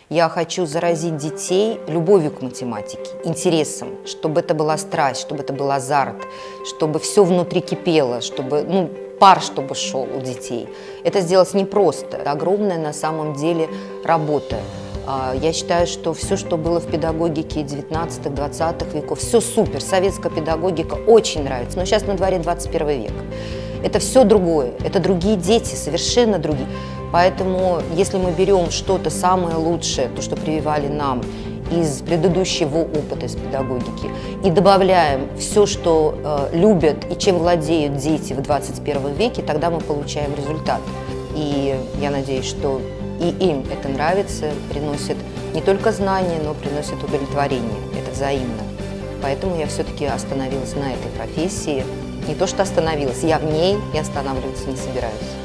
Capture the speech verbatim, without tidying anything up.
Я хочу заразить детей любовью к математике, интересом, чтобы это была страсть, чтобы это был азарт, чтобы все внутри кипело, чтобы, ну, пар чтобы шел у детей. Это сделать непросто. Это огромная на самом деле работа. Я считаю, что все, что было в педагогике девятнадцатых-двадцатых веков, все супер. Советская педагогика очень нравится. Но сейчас на дворе двадцать первый век. Это все другое. Это другие дети, совершенно другие. Поэтому, если мы берем что-то самое лучшее, то, что прививали нам из предыдущего опыта, из педагогики, и добавляем все, что э, любят и чем владеют дети в двадцать первом веке, тогда мы получаем результат. И я надеюсь, что и им это нравится, приносит не только знания, но приносит удовлетворение. Это взаимно. Поэтому я все-таки остановилась на этой профессии. Не то, что остановилась, я в ней и останавливаться не собираюсь.